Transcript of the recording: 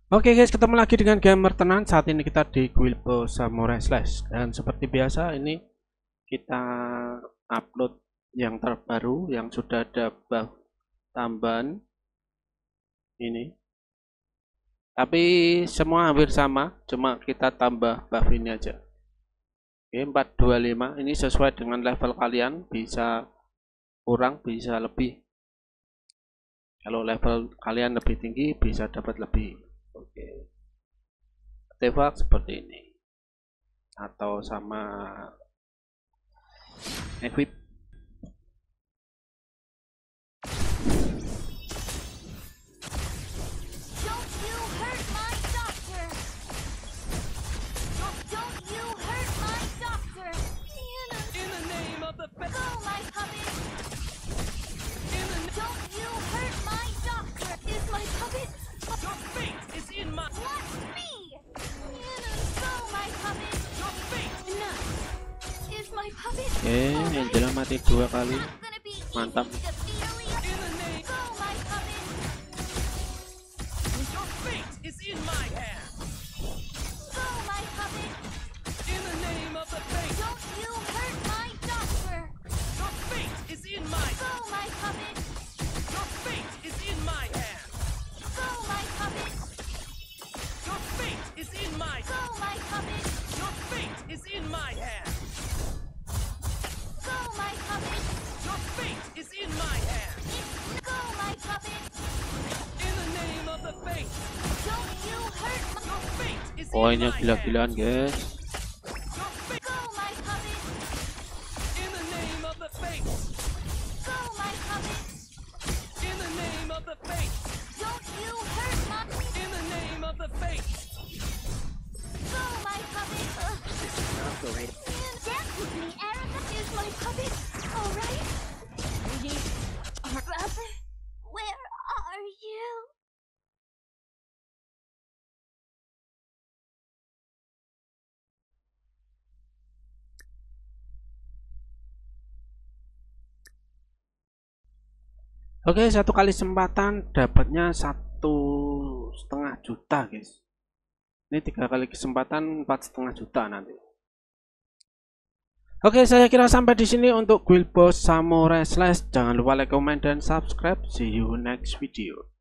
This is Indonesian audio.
Oke guys, ketemu lagi dengan Gamer Tenan. Saat ini kita di Guild Boss Samurai Slash. Dan seperti biasa ini kita upload yang terbaru, yang sudah ada buff tambahan ini. Tapi semua hampir sama, cuma kita tambah buff ini aja. Oke, 425 ini sesuai dengan level kalian, bisa kurang bisa lebih. Kalau level kalian lebih tinggi bisa dapat lebih. Oke, artefak seperti ini atau sama equip. Oke, Angela mati 2 kali. Mantap. Poinnya gila-gilaan guys. Oke, 1 kali kesempatan dapatnya 1,5 juta guys. Ini 3 kali kesempatan 4,5 juta nanti. Oke, saya kira sampai di sini untuk Guild Boss Samurai Slash. Jangan lupa like, comment, dan subscribe. See you next video.